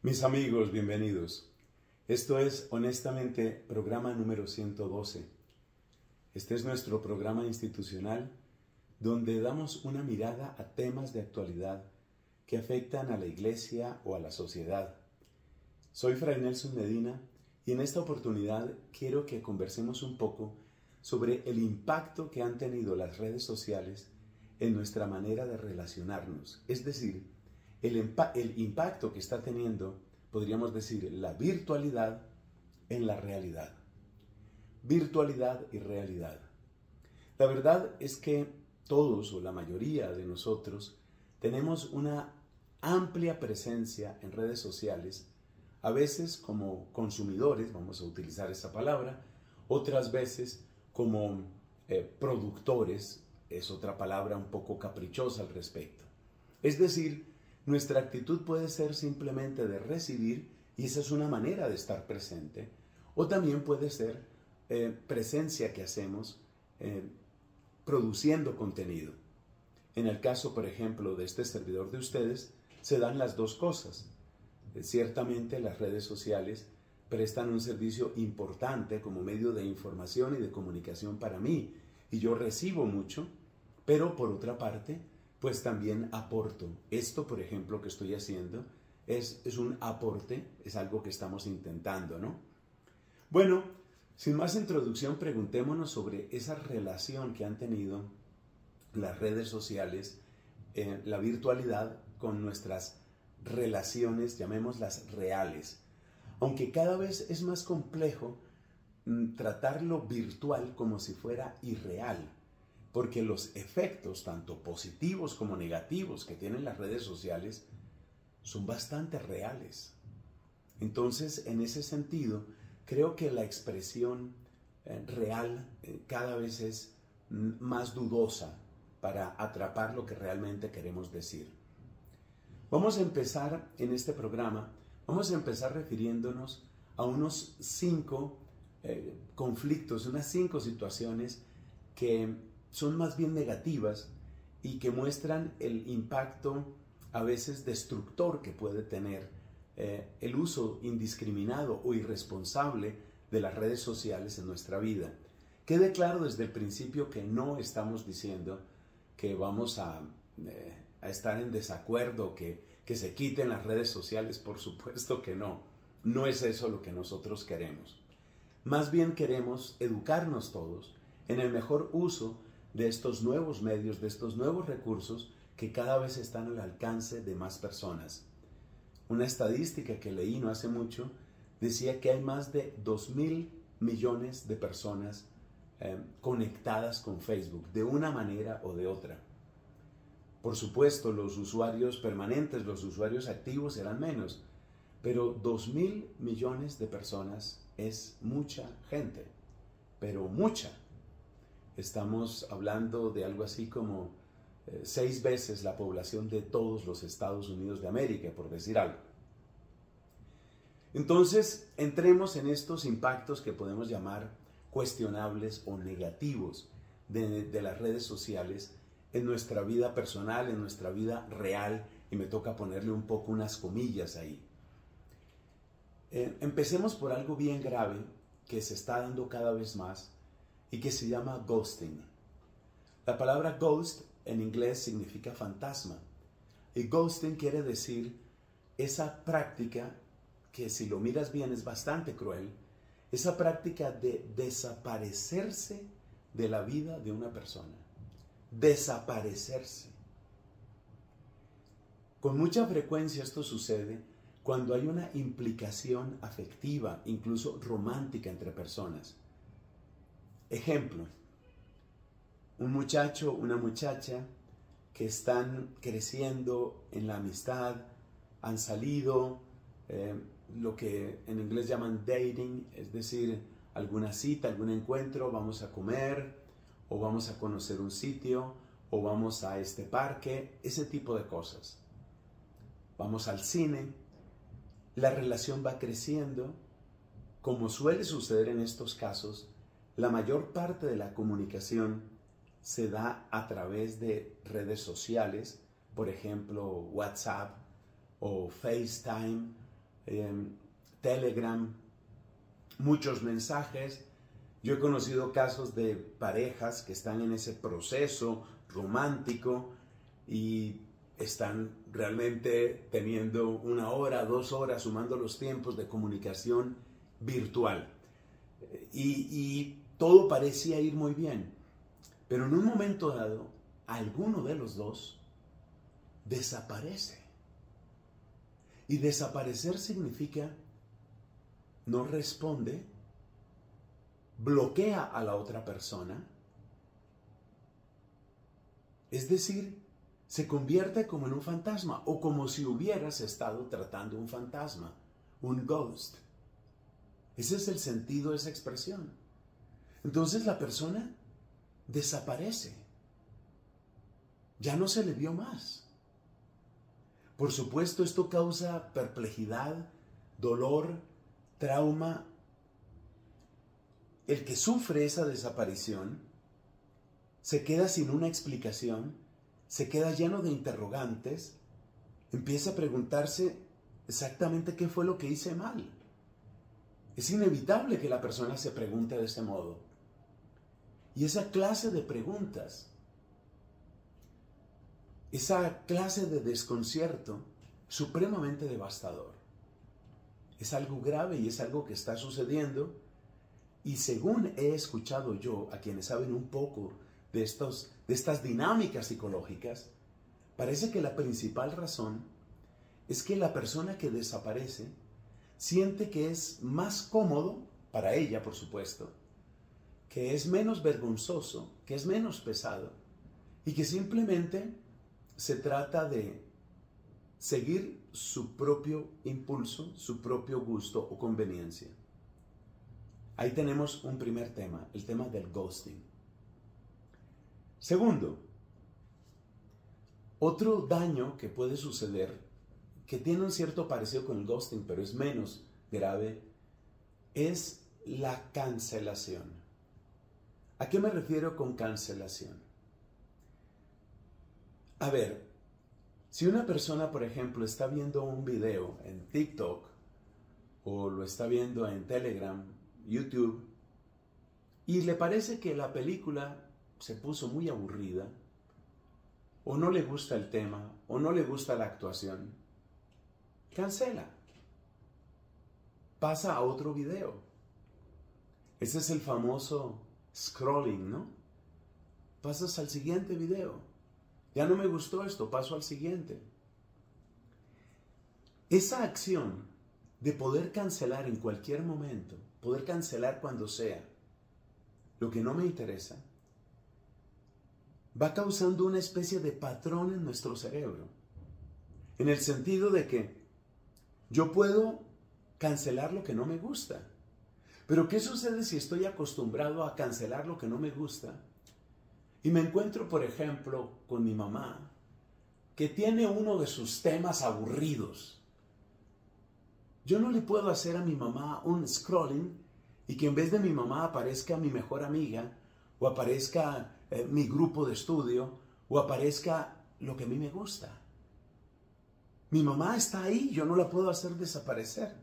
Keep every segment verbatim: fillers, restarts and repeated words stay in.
Mis amigos, bienvenidos. Esto es, honestamente, programa número ciento doce. Este es nuestro programa institucional donde damos una mirada a temas de actualidad que afectan a la iglesia o a la sociedad. Soy Fray Nelson Medina y en esta oportunidad quiero que conversemos un poco sobre el impacto que han tenido las redes sociales en nuestra manera de relacionarnos, es decir, el, el impacto que está teniendo, podríamos decir, la virtualidad en la realidad. Virtualidad y realidad. La verdad es que todos o la mayoría de nosotros tenemos una amplia presencia en redes sociales, a veces como consumidores, vamos a utilizar esa palabra, otras veces como eh, productores, es otra palabra un poco caprichosa al respecto. Es decir, nuestra actitud puede ser simplemente de recibir, y esa es una manera de estar presente, o también puede ser eh, presencia que hacemos eh, produciendo contenido. En el caso, por ejemplo, de este servidor de ustedes, se dan las dos cosas. Eh, ciertamente las redes sociales prestan un servicio importante como medio de información y de comunicación para mí, y yo recibo mucho, pero por otra parte, pues también aporto. Esto, por ejemplo, que estoy haciendo, es, es un aporte, es algo que estamos intentando, ¿no? Bueno, sin más introducción, preguntémonos sobre esa relación que han tenido las redes sociales, eh, la virtualidad, con nuestras relaciones, llamémoslas reales. Aunque cada vez es más complejo mm, tratar lo virtual como si fuera irreal, porque los efectos, tanto positivos como negativos, que tienen las redes sociales, son bastante reales. Entonces, en ese sentido, creo que la expresión eh, real eh, cada vez es mm, más dudosa para atrapar lo que realmente queremos decir. Vamos a empezar en este programa, vamos a empezar refiriéndonos a unos cinco eh, conflictos, unas cinco situaciones que son más bien negativas y que muestran el impacto a veces destructor que puede tener eh, el uso indiscriminado o irresponsable de las redes sociales en nuestra vida. Quede claro desde el principio que no estamos diciendo que vamos a, eh, a estar en desacuerdo, que, que se quiten las redes sociales, por supuesto que no. No es eso lo que nosotros queremos. Más bien queremos educarnos todos en el mejor uso de estos nuevos medios, de estos nuevos recursos que cada vez están al alcance de más personas. Una estadística que leí no hace mucho decía que hay más de dos mil millones de personas eh, conectadas con Facebook, de una manera o de otra. Por supuesto, los usuarios permanentes, los usuarios activos serán menos, pero dos mil millones de personas es mucha gente, pero mucha. Estamos hablando de algo así como eh, seis veces la población de todos los Estados Unidos de América, por decir algo. Entonces, entremos en estos impactos que podemos llamar cuestionables o negativos de, de las redes sociales en nuestra vida personal, en nuestra vida real, y me toca ponerle un poco unas comillas ahí. Eh, empecemos por algo bien grave que se está dando cada vez más, y que se llama ghosting. La palabra ghost en inglés significa fantasma. Y ghosting quiere decir esa práctica que, si lo miras bien, es bastante cruel, esa práctica de desaparecerse de la vida de una persona. Desaparecerse. Con mucha frecuencia esto sucede cuando hay una implicación afectiva, incluso romántica, entre personas. Ejemplo, un muchacho, una muchacha que están creciendo en la amistad, han salido, eh, lo que en inglés llaman dating, es decir, alguna cita, algún encuentro, vamos a comer, o vamos a conocer un sitio, o vamos a este parque, ese tipo de cosas. Vamos al cine, la relación va creciendo, como suele suceder en estos casos. La mayor parte de la comunicación se da a través de redes sociales, por ejemplo, WhatsApp o FaceTime eh, Telegram, muchos mensajes. Yo he conocido casos de parejas que están en ese proceso romántico y están realmente teniendo una hora, dos horas, sumando los tiempos de comunicación virtual. Y, y todo parecía ir muy bien. Pero en un momento dado, alguno de los dos desaparece. Y desaparecer significa no responde, bloquea a la otra persona. Es decir, se convierte como en un fantasma o como si hubieras estado tratando un fantasma, un ghost. Ese es el sentido de esa expresión. Entonces la persona desaparece. Ya no se le vio más. Por supuesto, esto causa perplejidad, dolor, trauma. El que sufre esa desaparición se queda sin una explicación, se queda lleno de interrogantes, empieza a preguntarse exactamente qué fue lo que hice mal. Es inevitable que la persona se pregunte de ese modo. Y esa clase de preguntas, esa clase de desconcierto, supremamente devastador. Es algo grave y es algo que está sucediendo. Y según he escuchado yo a quienes saben un poco de, estos, de estas dinámicas psicológicas, parece que la principal razón es que la persona que desaparece siente que es más cómodo, para ella por supuesto, que es menos vergonzoso, que es menos pesado y que simplemente se trata de seguir su propio impulso, su propio gusto o conveniencia. Ahí tenemos un primer tema, el tema del ghosting. Segundo, otro daño que puede suceder, que tiene un cierto parecido con el ghosting, pero es menos grave, es la cancelación. ¿A qué me refiero con cancelación? A ver, si una persona, por ejemplo, está viendo un video en TikTok o lo está viendo en Telegram, YouTube, y le parece que la película se puso muy aburrida, o no le gusta el tema, o no le gusta la actuación, cancela. Pasa a otro video. Ese es el famoso scrolling, ¿no? Pasas al siguiente video. Ya no me gustó esto, paso al siguiente. Esa acción de poder cancelar en cualquier momento, poder cancelar cuando sea, lo que no me interesa, va causando una especie de patrón en nuestro cerebro. En el sentido de que yo puedo cancelar lo que no me gusta. Pero ¿qué sucede si estoy acostumbrado a cancelar lo que no me gusta? Y me encuentro, por ejemplo, con mi mamá, que tiene uno de sus temas aburridos. Yo no le puedo hacer a mi mamá un scrolling y que en vez de mi mamá aparezca mi mejor amiga, o aparezca eh, mi grupo de estudio, o aparezca lo que a mí me gusta. Mi mamá está ahí, yo no la puedo hacer desaparecer.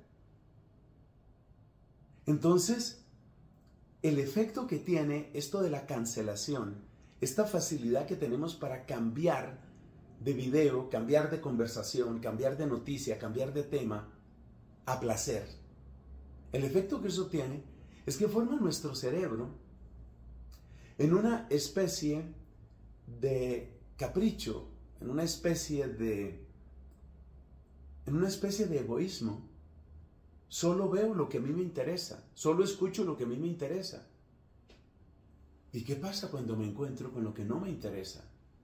Entonces, el efecto que tiene esto de la cancelación, esta facilidad que tenemos para cambiar de video, cambiar de conversación, cambiar de noticia, cambiar de tema, a placer. El efecto que eso tiene es que forma nuestro cerebro en una especie de capricho, en una especie de, en una especie de egoísmo. Solo veo lo que a mí me interesa, solo escucho lo que a mí me interesa. ¿Y qué pasa cuando me encuentro con lo que no me interesa?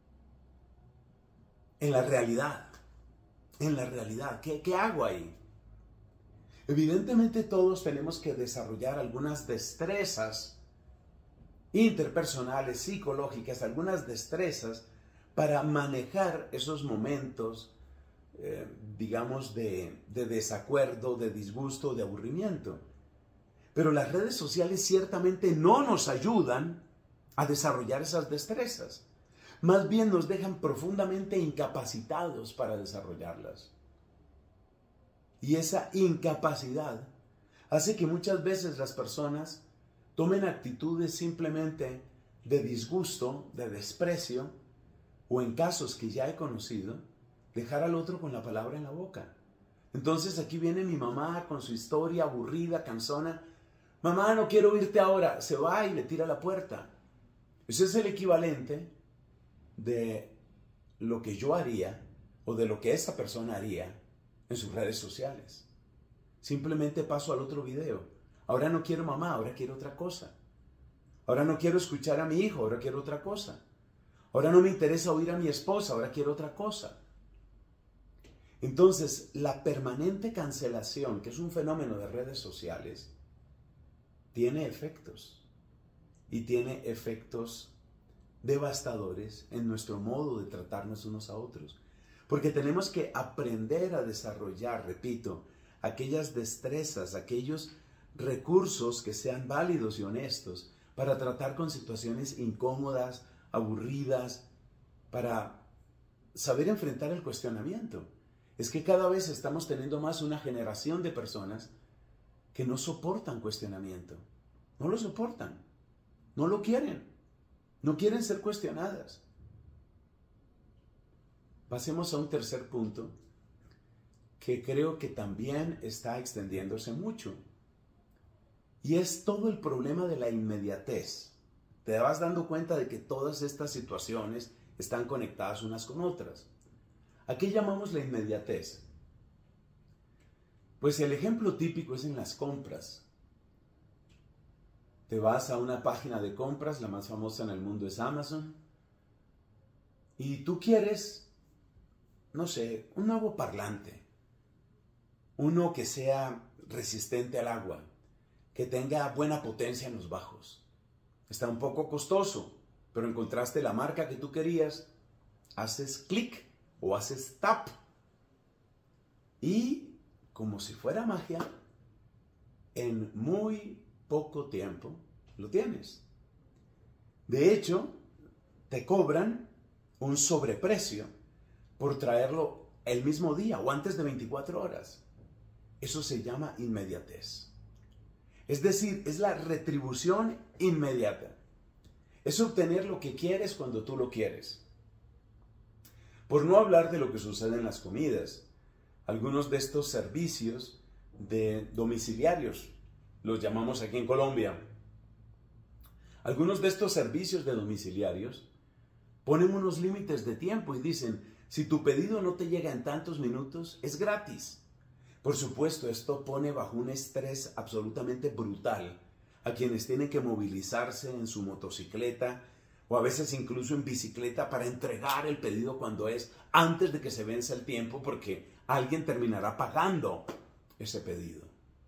En la realidad, en la realidad, ¿qué, qué hago ahí? Evidentemente todos tenemos que desarrollar algunas destrezas interpersonales, psicológicas, algunas destrezas para manejar esos momentos, eh, digamos, de, de desacuerdo, de disgusto, de aburrimiento. Pero las redes sociales ciertamente no nos ayudan a desarrollar esas destrezas. Más bien nos dejan profundamente incapacitados para desarrollarlas. Y esa incapacidad hace que muchas veces las personas tomen actitudes simplemente de disgusto, de desprecio, o en casos que ya he conocido, dejar al otro con la palabra en la boca. Entonces aquí viene mi mamá con su historia aburrida, cansona. Mamá, no quiero oírte ahora. Se va y le tira la puerta. Ese es el equivalente de lo que yo haría o de lo que esa persona haría en sus redes sociales. Simplemente paso al otro video. Ahora no quiero mamá, ahora quiero otra cosa. Ahora no quiero escuchar a mi hijo, ahora quiero otra cosa. Ahora no me interesa oír a mi esposa, ahora quiero otra cosa. Entonces, la permanente cancelación, que es un fenómeno de redes sociales, tiene efectos. Y tiene efectos devastadores en nuestro modo de tratarnos unos a otros. Porque tenemos que aprender a desarrollar, repito, aquellas destrezas, aquellos recursos que sean válidos y honestos para tratar con situaciones incómodas, aburridas, para saber enfrentar el cuestionamiento. Es que cada vez estamos teniendo más una generación de personas que no soportan cuestionamiento. No lo soportan. No lo quieren. No quieren ser cuestionadas. Pasemos a un tercer punto que creo que también está extendiéndose mucho. Y es todo el problema de la inmediatez. Te vas dando cuenta de que todas estas situaciones están conectadas unas con otras. ¿A qué llamamos la inmediatez? Pues el ejemplo típico es en las compras. Te vas a una página de compras, la más famosa en el mundo es Amazon, y tú quieres, no sé, un nuevo parlante, uno que sea resistente al agua, que tenga buena potencia en los bajos. Está un poco costoso, pero encontraste la marca que tú querías, haces clic o haces tap y, como si fuera magia, en muy poco tiempo lo tienes. De hecho, te cobran un sobreprecio por traerlo el mismo día o antes de veinticuatro horas. Eso se llama inmediatez. Es decir, es la retribución inmediata. Es obtener lo que quieres cuando tú lo quieres. Por no hablar de lo que sucede en las comidas. Algunos de estos servicios de domiciliarios, los llamamos aquí en Colombia. Algunos de estos servicios de domiciliarios ponen unos límites de tiempo y dicen, si tu pedido no te llega en tantos minutos, es gratis. Por supuesto, esto pone bajo un estrés absolutamente brutal a quienes tienen que movilizarse en su motocicleta o a veces incluso en bicicleta para entregar el pedido cuando es antes de que se venza el tiempo, porque alguien terminará pagando ese pedido.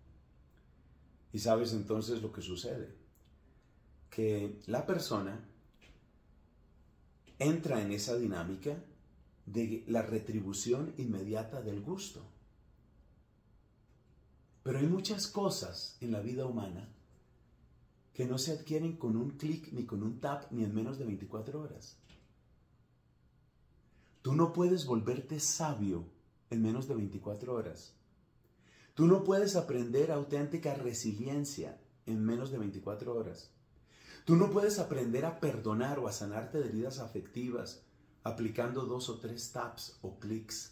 Y sabes entonces lo que sucede, que la persona entra en esa dinámica de la retribución inmediata del gusto. Pero hay muchas cosas en la vida humana que no se adquieren con un clic, ni con un tap, ni en menos de veinticuatro horas. Tú no puedes volverte sabio en menos de veinticuatro horas. Tú no puedes aprender auténtica resiliencia en menos de veinticuatro horas. Tú no puedes aprender a perdonar o a sanarte de heridas afectivas aplicando dos o tres taps o clics.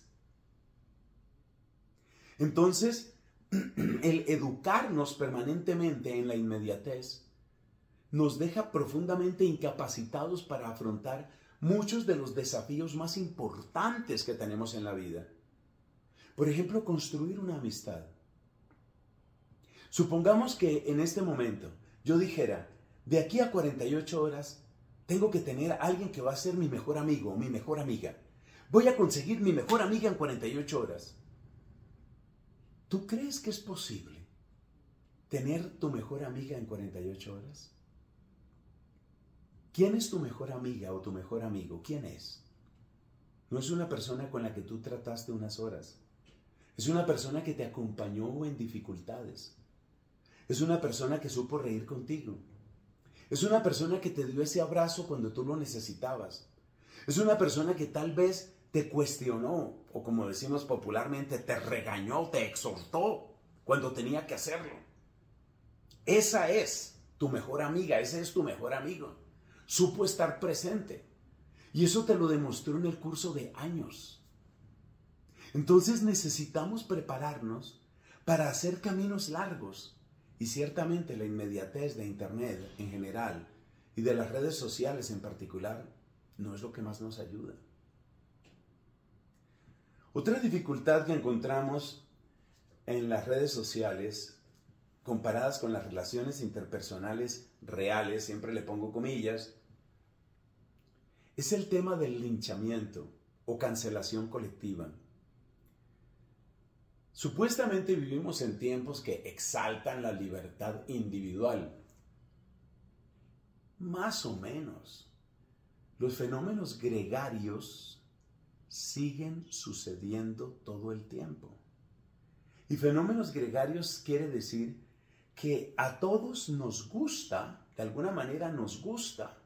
Entonces, el educarnos permanentemente en la inmediatez nos deja profundamente incapacitados para afrontar muchos de los desafíos más importantes que tenemos en la vida. Por ejemplo, construir una amistad. Supongamos que en este momento yo dijera, de aquí a cuarenta y ocho horas tengo que tener a alguien que va a ser mi mejor amigo o mi mejor amiga. Voy a conseguir mi mejor amiga en cuarenta y ocho horas. ¿Tú crees que es posible tener tu mejor amiga en cuarenta y ocho horas? ¿Quién es tu mejor amiga o tu mejor amigo? ¿Quién es? No es una persona con la que tú trataste unas horas. Es una persona que te acompañó en dificultades. Es una persona que supo reír contigo. Es una persona que te dio ese abrazo cuando tú lo necesitabas. Es una persona que tal vez te te cuestionó, o como decimos popularmente, te regañó, te exhortó cuando tenía que hacerlo. Esa es tu mejor amiga, ese es tu mejor amigo. Supo estar presente. Y eso te lo demostró en el curso de años. Entonces necesitamos prepararnos para hacer caminos largos. Y ciertamente la inmediatez de Internet en general y de las redes sociales en particular no es lo que más nos ayuda. Otra dificultad que encontramos en las redes sociales, comparadas con las relaciones interpersonales reales, siempre le pongo comillas, es el tema del linchamiento o cancelación colectiva. Supuestamente vivimos en tiempos que exaltan la libertad individual. Más o menos. Los fenómenos gregarios siguen sucediendo todo el tiempo. Y fenómenos gregarios quiere decir que a todos nos gusta, de alguna manera nos gusta,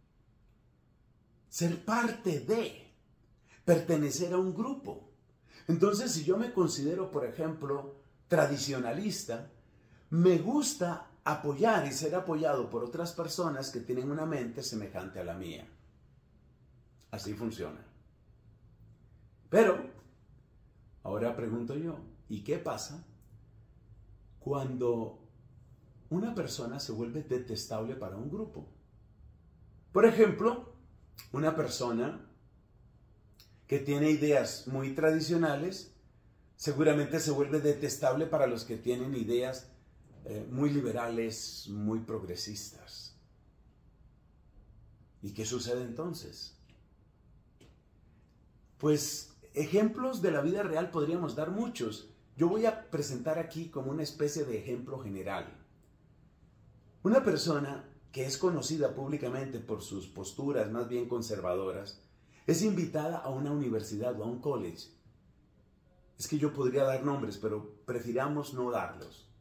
ser parte de, pertenecer a un grupo. Entonces, si yo me considero, por ejemplo, tradicionalista, me gusta apoyar y ser apoyado por otras personas que tienen una mente semejante a la mía. Así funciona. Pero, ahora pregunto yo, ¿y qué pasa cuando una persona se vuelve detestable para un grupo? Por ejemplo, una persona que tiene ideas muy tradicionales seguramente se vuelve detestable para los que tienen ideas eh, muy liberales, muy progresistas. ¿Y qué sucede entonces? Pues ejemplos de la vida real podríamos dar muchos. Yo voy a presentar aquí como una especie de ejemplo general. Una persona que es conocida públicamente por sus posturas más bien conservadoras, es invitada a una universidad o a un college. Es que yo podría dar nombres, pero prefiramos no darlos.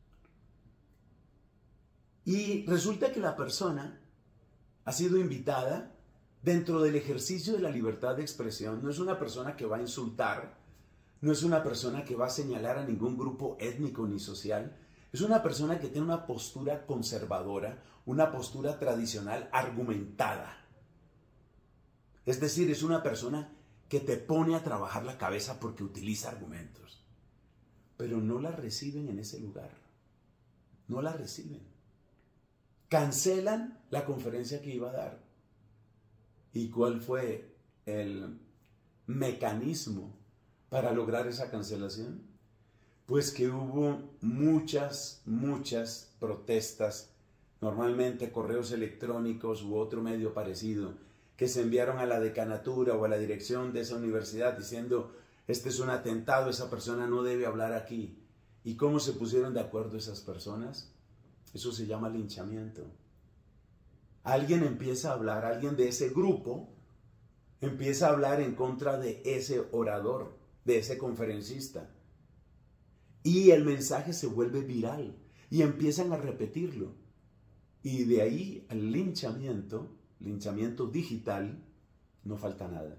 Y resulta que la persona ha sido invitada dentro del ejercicio de la libertad de expresión. No es una persona que va a insultar, no es una persona que va a señalar a ningún grupo étnico ni social. Es una persona que tiene una postura conservadora, una postura tradicional argumentada. Es decir, es una persona que te pone a trabajar la cabeza porque utiliza argumentos. Pero no la reciben en ese lugar. No la reciben. Cancelan la conferencia que iba a dar. ¿Y cuál fue el mecanismo para lograr esa cancelación? Pues que hubo muchas, muchas protestas, normalmente correos electrónicos u otro medio parecido, que se enviaron a la decanatura o a la dirección de esa universidad diciendo, este es un atentado, esa persona no debe hablar aquí. ¿Y cómo se pusieron de acuerdo esas personas? Eso se llama linchamiento. Alguien empieza a hablar, alguien de ese grupo empieza a hablar en contra de ese orador, de ese conferencista. Y el mensaje se vuelve viral y empiezan a repetirlo. Y de ahí al linchamiento, linchamiento digital, no falta nada.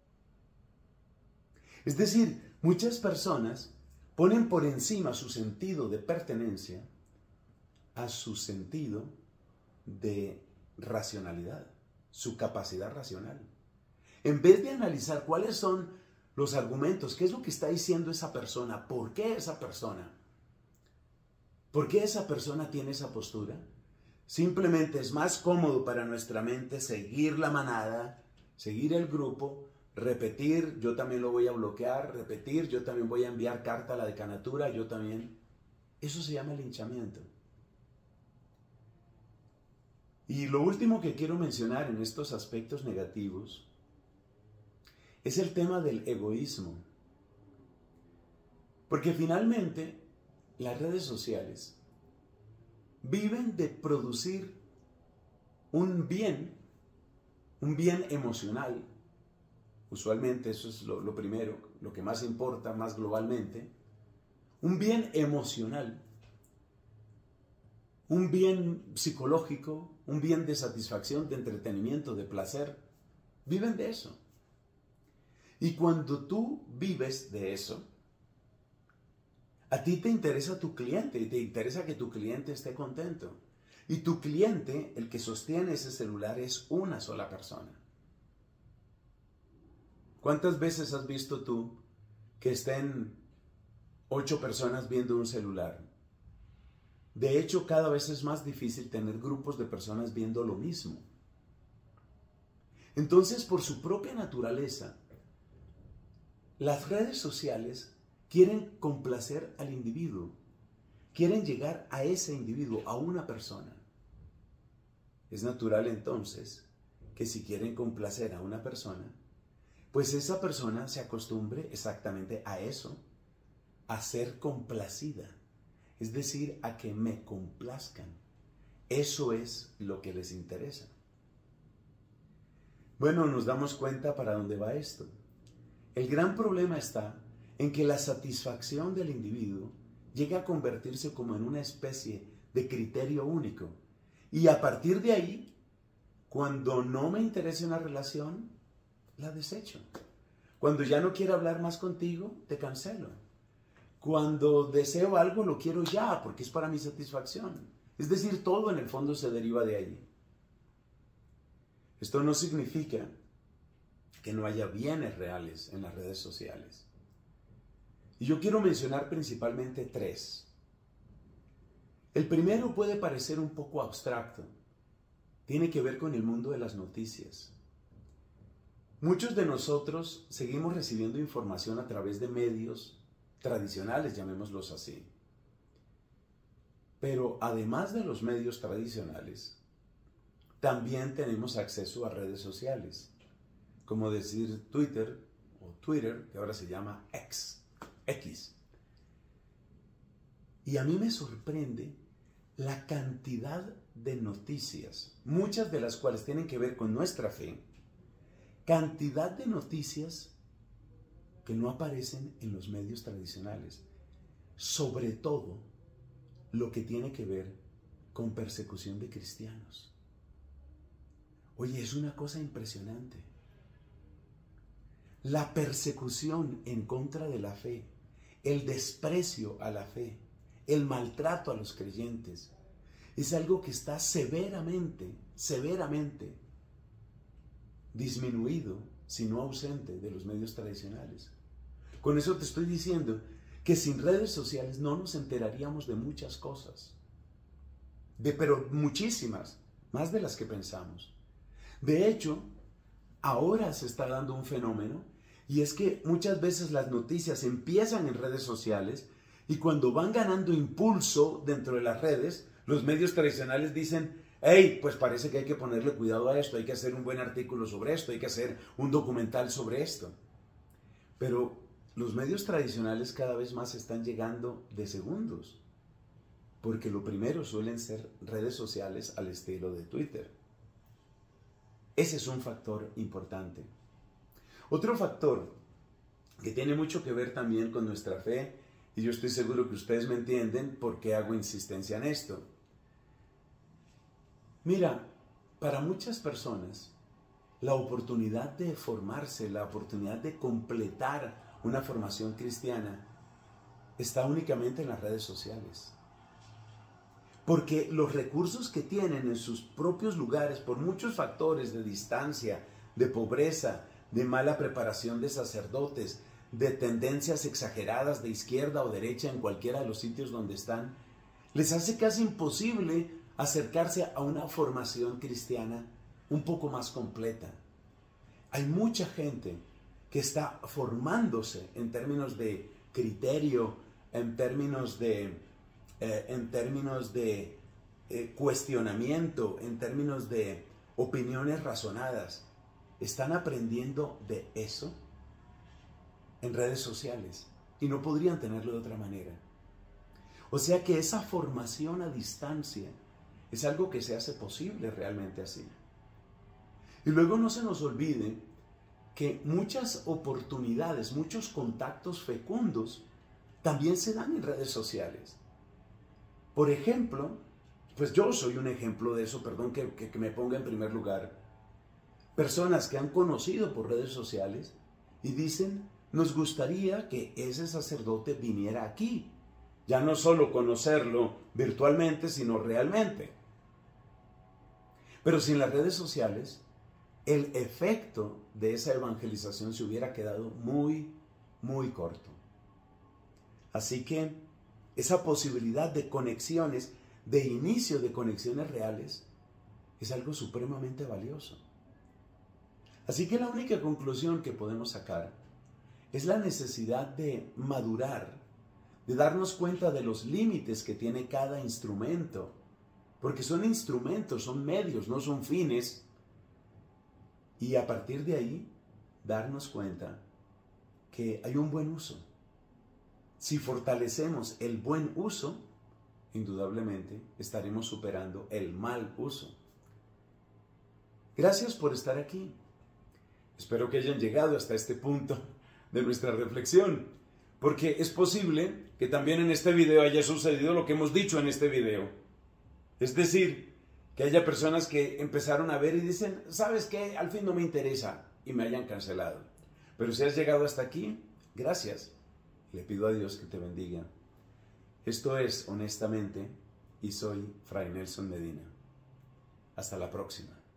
Es decir, muchas personas ponen por encima su sentido de pertenencia a su sentido de racionalidad, su capacidad racional. En vez de analizar cuáles son los argumentos, qué es lo que está diciendo esa persona, por qué esa persona, por qué esa persona tiene esa postura, simplemente es más cómodo para nuestra mente seguir la manada, seguir el grupo, repetir, yo también lo voy a bloquear, repetir, yo también voy a enviar carta a la decanatura, yo también. Eso se llama linchamiento. Y lo último que quiero mencionar en estos aspectos negativos es el tema del egoísmo. Porque finalmente las redes sociales viven de producir un bien, un bien emocional. Usualmente eso es lo, lo primero, lo que más importa, más globalmente. Un bien emocional, un bien psicológico, un bien de satisfacción, de entretenimiento, de placer. Viven de eso. Y cuando tú vives de eso, a ti te interesa tu cliente y te interesa que tu cliente esté contento. Y tu cliente, el que sostiene ese celular, es una sola persona. ¿Cuántas veces has visto tú que estén ocho personas viendo un celular? De hecho, cada vez es más difícil tener grupos de personas viendo lo mismo. Entonces, por su propia naturaleza, las redes sociales quieren complacer al individuo, quieren llegar a ese individuo, a una persona. Es natural entonces que si quieren complacer a una persona, pues esa persona se acostumbre exactamente a eso, a ser complacida, es decir, a que me complazcan. Eso es lo que les interesa. Bueno, nos damos cuenta para dónde va esto. El gran problema está en que la satisfacción del individuo llega a convertirse como en una especie de criterio único. Y a partir de ahí, cuando no me interese una relación, la desecho. Cuando ya no quiero hablar más contigo, te cancelo. Cuando deseo algo, lo quiero ya, porque es para mi satisfacción. Es decir, todo en el fondo se deriva de ahí. Esto no significa que no haya bienes reales en las redes sociales. Y yo quiero mencionar principalmente tres. El primero puede parecer un poco abstracto. Tiene que ver con el mundo de las noticias. Muchos de nosotros seguimos recibiendo información a través de medios tradicionales, llamémoslos así. Pero además de los medios tradicionales, también tenemos acceso a redes sociales, como decir Twitter o Twitter, que ahora se llama X, X. Y a mí me sorprende la cantidad de noticias, muchas de las cuales tienen que ver con nuestra fe, cantidad de noticias que no aparecen en los medios tradicionales, sobre todo lo que tiene que ver con persecución de cristianos. Oye, es una cosa impresionante. La persecución en contra de la fe, el desprecio a la fe, el maltrato a los creyentes, es algo que está severamente, severamente disminuido, si no ausente, de los medios tradicionales. Con eso te estoy diciendo que sin redes sociales no nos enteraríamos de muchas cosas, de, pero muchísimas, más de las que pensamos. De hecho, ahora se está dando un fenómeno, y es que muchas veces las noticias empiezan en redes sociales, y cuando van ganando impulso dentro de las redes, los medios tradicionales dicen: hey, pues parece que hay que ponerle cuidado a esto, hay que hacer un buen artículo sobre esto, hay que hacer un documental sobre esto. Pero los medios tradicionales cada vez más están llegando de segundos, porque lo primero suelen ser redes sociales al estilo de Twitter. Ese es un factor importante. Otro factor que tiene mucho que ver también con nuestra fe, y yo estoy seguro que ustedes me entienden por qué hago insistencia en esto. Mira, para muchas personas, la oportunidad de formarse, la oportunidad de completar una formación cristiana está únicamente en las redes sociales. Porque los recursos que tienen en sus propios lugares, por muchos factores de distancia, de pobreza, de mala preparación de sacerdotes, de tendencias exageradas de izquierda o derecha en cualquiera de los sitios donde están, les hace casi imposible acercarse a una formación cristiana un poco más completa. Hay mucha gente que está formándose en términos de criterio, en términos de, eh, en términos de eh, cuestionamiento, en términos de opiniones razonadas. Están aprendiendo de eso en redes sociales y no podrían tenerlo de otra manera. O sea que esa formación a distancia es algo que se hace posible realmente así. Y luego no se nos olvide que muchas oportunidades, muchos contactos fecundos también se dan en redes sociales. Por ejemplo, pues yo soy un ejemplo de eso, perdón que, que, que me ponga en primer lugar. Personas que han conocido por redes sociales y dicen, nos gustaría que ese sacerdote viniera aquí. Ya no solo conocerlo virtualmente, sino realmente. Pero sin las redes sociales, el efecto de esa evangelización se hubiera quedado muy, muy corto. Así que esa posibilidad de conexiones, de inicio de conexiones reales, es algo supremamente valioso. Así que la única conclusión que podemos sacar es la necesidad de madurar, de darnos cuenta de los límites que tiene cada instrumento, porque son instrumentos, son medios, no son fines, y a partir de ahí darnos cuenta que hay un buen uso. Si fortalecemos el buen uso, indudablemente estaremos superando el mal uso. Gracias por estar aquí. Espero que hayan llegado hasta este punto de nuestra reflexión, porque es posible que también en este video haya sucedido lo que hemos dicho en este video. Es decir, que haya personas que empezaron a ver y dicen, ¿sabes qué? Al fin no me interesa, y me hayan cancelado. Pero si has llegado hasta aquí, gracias. Le pido a Dios que te bendiga. Esto es Honestamente, y soy Fray Nelson Medina. Hasta la próxima.